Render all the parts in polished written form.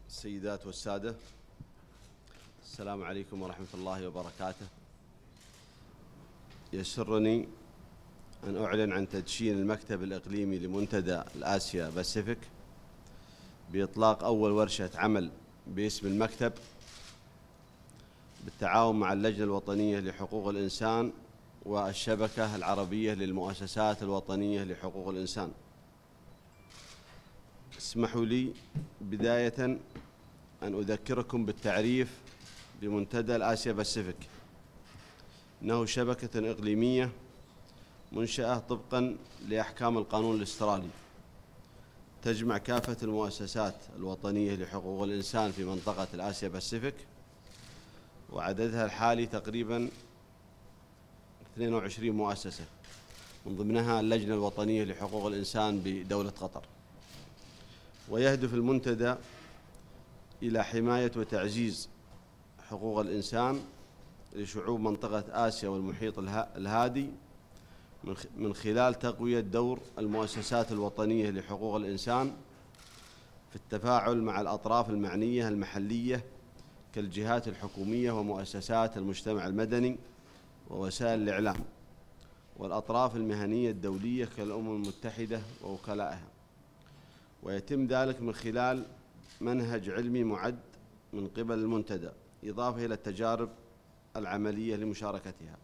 السيدات والسادة، السلام عليكم ورحمة الله وبركاته. يسرني أن أعلن عن تدشين المكتب الإقليمي لمنتدى الآسيا باسيفيك بإطلاق أول ورشة عمل باسم المكتب بالتعاون مع اللجنة الوطنية لحقوق الإنسان والشبكة العربية للمؤسسات الوطنية لحقوق الإنسان. اسمحوا لي بداية أن أذكركم بالتعريف بمنتدى الآسيا باسيفيك. إنه شبكة إقليمية منشأة طبقاً لأحكام القانون الأسترالي، تجمع كافة المؤسسات الوطنية لحقوق الإنسان في منطقة الآسيا باسيفيك، وعددها الحالي تقريباً 22 مؤسسة، من ضمنها اللجنة الوطنية لحقوق الإنسان بدولة قطر. ويهدف المنتدى إلى حماية وتعزيز حقوق الإنسان لشعوب منطقة آسيا والمحيط الهادي من خلال تقوية دور المؤسسات الوطنية لحقوق الإنسان في التفاعل مع الأطراف المعنية المحلية كالجهات الحكومية ومؤسسات المجتمع المدني ووسائل الإعلام والأطراف المهنية الدولية كالأمم المتحدة ووكلائها. ويتم ذلك من خلال منهج علمي معد من قبل المنتدى، إضافة إلى التجارب العملية لمشاركتها.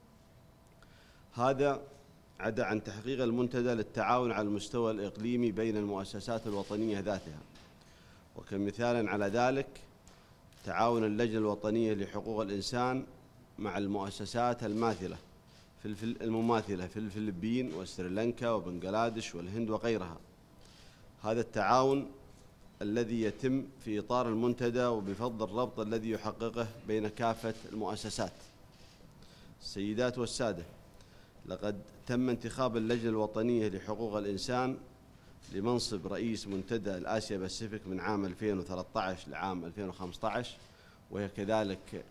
هذا عدا عن تحقيق المنتدى للتعاون على المستوى الإقليمي بين المؤسسات الوطنية ذاتها، وكمثال على ذلك تعاون اللجنة الوطنية لحقوق الإنسان مع المؤسسات المماثلة في الفلبين وسريلانكا وبنغلاديش والهند وغيرها. هذا التعاون الذي يتم في إطار المنتدى وبفضل الربط الذي يحققه بين كافة المؤسسات. السيدات والسادة، لقد تم انتخاب اللجنة الوطنية لحقوق الإنسان لمنصب رئيس منتدى الآسيا باسيفيك من عام 2013 لعام 2015، وهي كذلك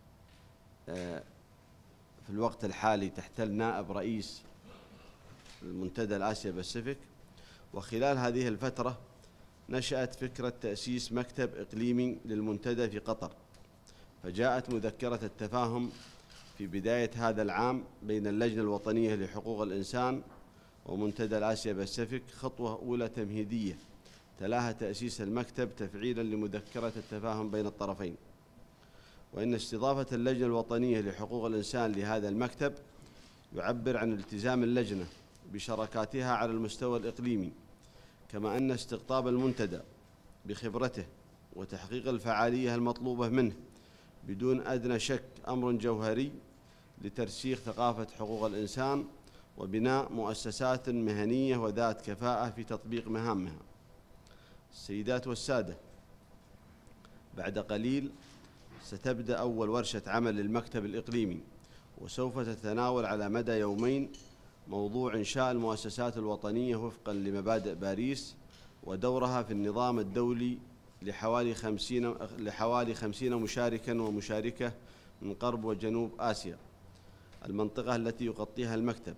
في الوقت الحالي تحتل نائب رئيس المنتدى الآسيا باسيفيك. وخلال هذه الفترة نشأت فكرة تأسيس مكتب إقليمي للمنتدى في قطر، فجاءت مذكرة التفاهم في بداية هذا العام بين اللجنة الوطنية لحقوق الإنسان ومنتدى الآسيا باسيفيك، خطوة أولى تمهيدية تلاها تأسيس المكتب تفعيلاً لمذكرة التفاهم بين الطرفين. وإن استضافة اللجنة الوطنية لحقوق الإنسان لهذا المكتب يعبر عن التزام اللجنة بشراكاتها على المستوى الإقليمي، كما أن استقطاب المنتدى بخبرته وتحقيق الفعالية المطلوبة منه بدون أدنى شك أمر جوهري لترسيخ ثقافة حقوق الإنسان وبناء مؤسسات مهنية وذات كفاءة في تطبيق مهامها. السيدات والسادة، بعد قليل ستبدأ أول ورشة عمل للمكتب الإقليمي، وسوف تتناول على مدى يومين موضوع إنشاء المؤسسات الوطنية وفقاً لمبادئ باريس ودورها في النظام الدولي لحوالي 50 مشاركاً ومشاركة من غرب وجنوب آسيا، المنطقة التي يغطيها المكتب.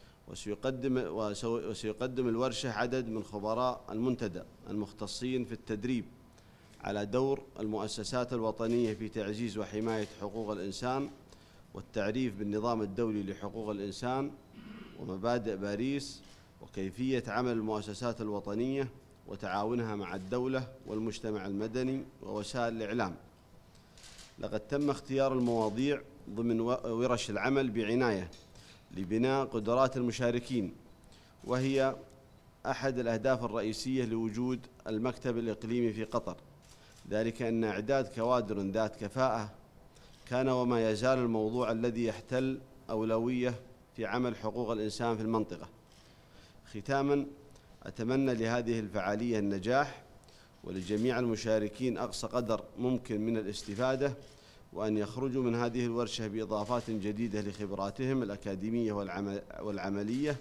وسيقدم الورشة عدد من خبراء المنتدى المختصين في التدريب على دور المؤسسات الوطنية في تعزيز وحماية حقوق الإنسان والتعريف بالنظام الدولي لحقوق الإنسان ومبادئ باريس وكيفية عمل المؤسسات الوطنية وتعاونها مع الدولة والمجتمع المدني ووسائل الإعلام. لقد تم اختيار المواضيع ضمن ورش العمل بعناية لبناء قدرات المشاركين، وهي أحد الأهداف الرئيسية لوجود المكتب الإقليمي في قطر، ذلك أن إعداد كوادر ذات كفاءة كان وما يزال الموضوع الذي يحتل أولوية في عمل حقوق الإنسان في المنطقة. ختاماً، أتمنى لهذه الفعالية النجاح ولجميع المشاركين أقصى قدر ممكن من الاستفادة، وأن يخرجوا من هذه الورشة بإضافات جديدة لخبراتهم الأكاديمية والعملية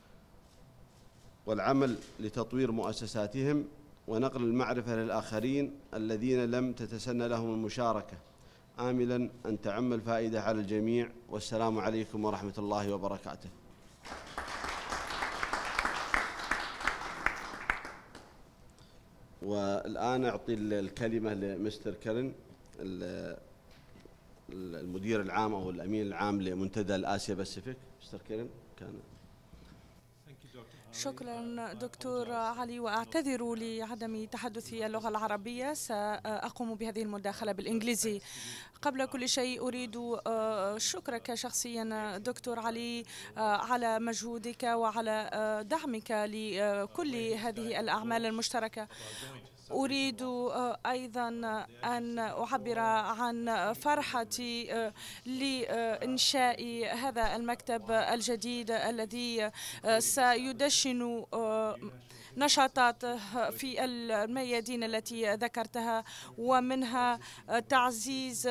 والعمل لتطوير مؤسساتهم ونقل المعرفة للآخرين الذين لم تتسنى لهم المشاركة، آملاً أن تعم الفائدة على الجميع. والسلام عليكم ورحمة الله وبركاته. والآن أعطي الكلمة لمستر كيرن المدير العام أو الأمين العام لمنتدى الآسيا باسيفيك. مستر كيرن كان. شكرا دكتور علي، وأعتذر لعدم تحدثي اللغة العربية، سأقوم بهذه المداخلة بالإنجليزي. قبل كل شيء أريد شكرك شخصيا دكتور علي على مجهودك وعلى دعمك لكل هذه الأعمال المشتركة. أريد أيضا أن أعبر عن فرحتي لإنشاء هذا المكتب الجديد الذي سيدشن نشاطات في الميادين التي ذكرتها، ومنها تعزيز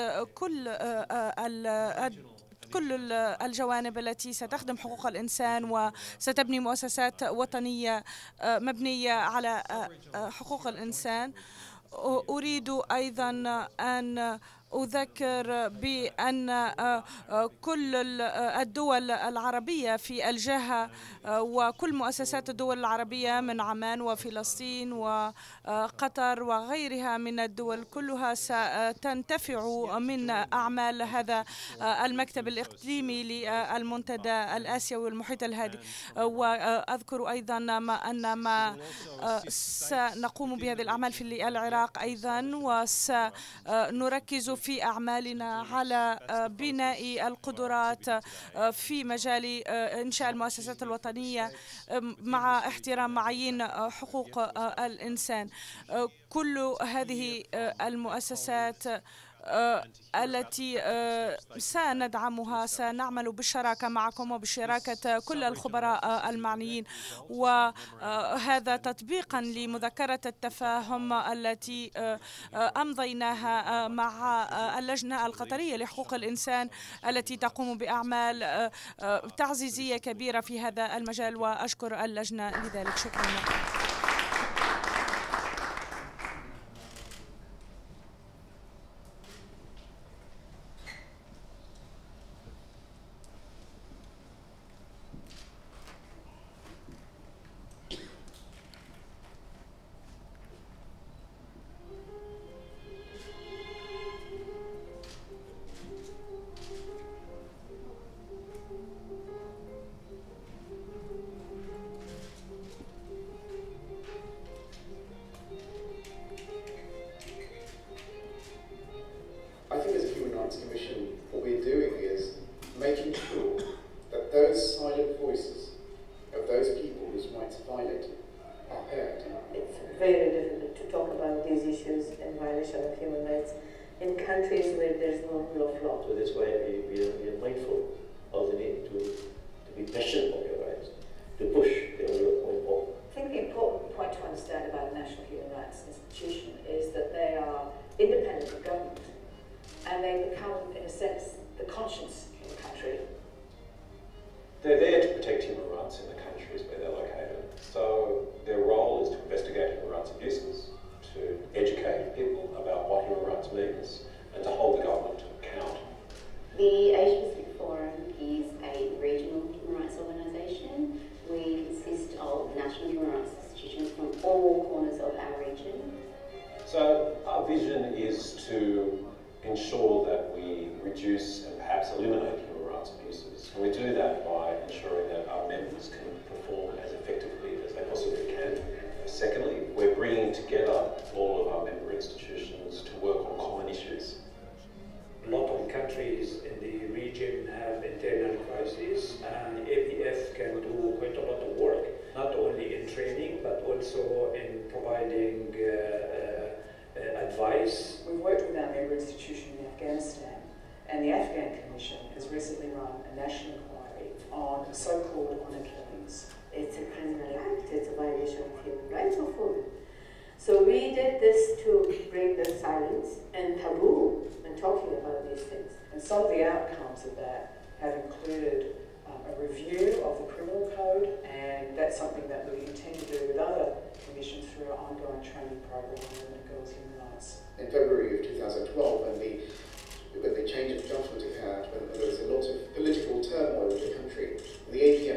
كل الجوانب التي ستخدم حقوق الإنسان وستبني مؤسسات وطنية مبنية على حقوق الإنسان. أريد أيضا أن أذكر بأن كل الدول العربية في الجهة وكل مؤسسات الدول العربية من عمان وفلسطين وقطر وغيرها من الدول كلها ستنتفع من أعمال هذا المكتب الإقليمي للمنتدى الآسيوي والمحيط الهادي. وأذكر أيضا أن ما سنقوم بهذه الأعمال في العراق أيضا، وسنركز في أعمالنا على بناء القدرات في مجال إنشاء المؤسسات الوطنية مع احترام معايير حقوق الإنسان. كل هذه المؤسسات التي سندعمها سنعمل بالشراكة معكم وبشراكة كل الخبراء المعنيين، وهذا تطبيقا لمذكرة التفاهم التي أمضيناها مع اللجنة القطرية لحقوق الإنسان التي تقوم بأعمال تعزيزية كبيرة في هذا المجال، وأشكر اللجنة لذلك. شكرا لكم.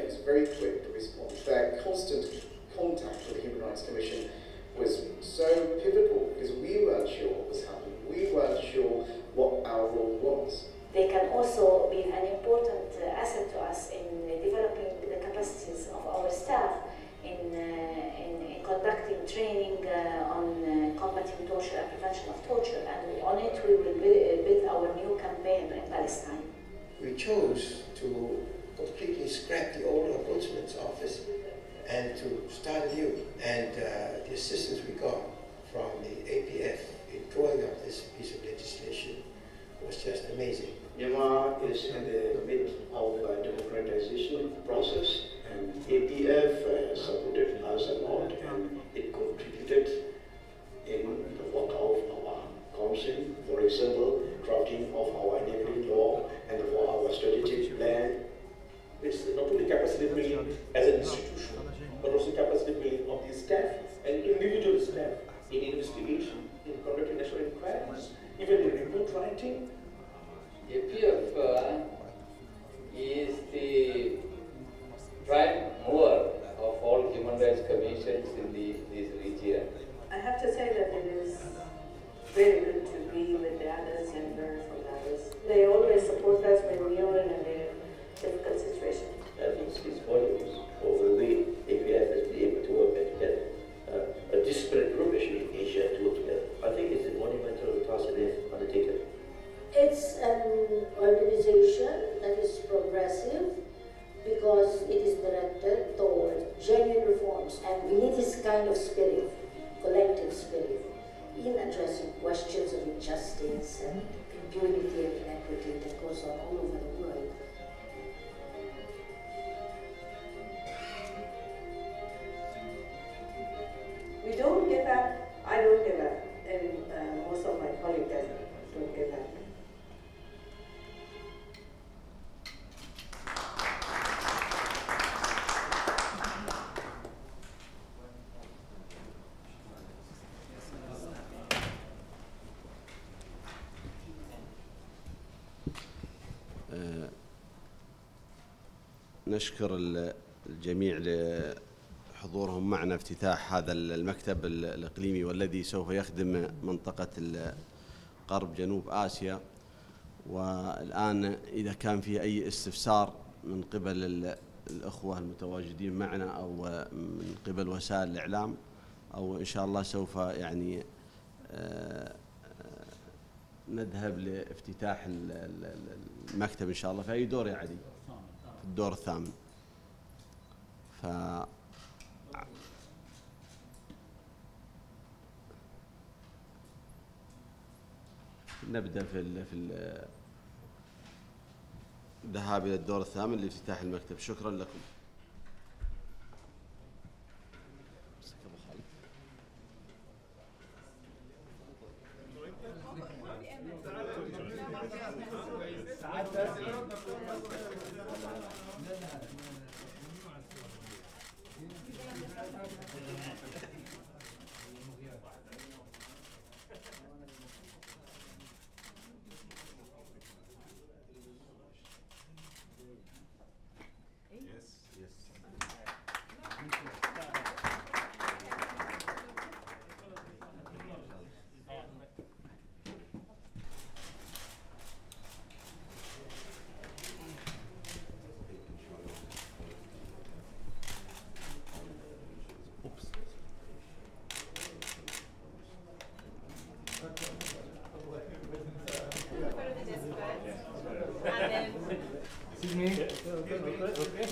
very quick to respond. Their constant contact with the Human Rights Commission was so training on combating torture and prevention of torture, and on it we will build our new campaign in Palestine. We chose to completely scrap the old Ombudsman's office and to start anew. And the assistance we got from the APF in drawing up this piece of legislation was just amazing. Myanmar is in the midst of a democratization process, and APF supported us a lot, and it contributed in the work of our council, for example, drafting of our enabling law and for our strategic plan. It's not only capacity building as an institution, but also capacity building of the staff and individual staff in investigation, in conducting national inquiries, even in report writing. APF is the prime mover of all human rights commissions in this region. I have to say that it is very good to be with the others and learn from the others. They always support us when we are in a difficult situation. I think it speaks volumes for the way APF has been able to work together. A disparate group actually in Asia to work together. I think it's a monumental task that they've undertaken. It's an organization that is progressive because it is directed toward genuine reforms, and we need this kind of spirit, collective spirit, in addressing questions of injustice and impunity and inequity that goes on all over the world. We don't give up. I don't give up, and most of my colleagues don't give up. نشكر الجميع لحضورهم معنا افتتاح هذا المكتب الإقليمي والذي سوف يخدم منطقة غرب جنوب آسيا. والآن إذا كان في أي استفسار من قبل الأخوة المتواجدين معنا أو من قبل وسائل الإعلام، أو إن شاء الله سوف يعني نذهب لافتتاح المكتب إن شاء الله في أي دور يا علي؟ في الدور الثامن. نبدأ في الذهاب إلى الدور الثامن لافتتاح المكتب. شكرا لكم. Excuse me.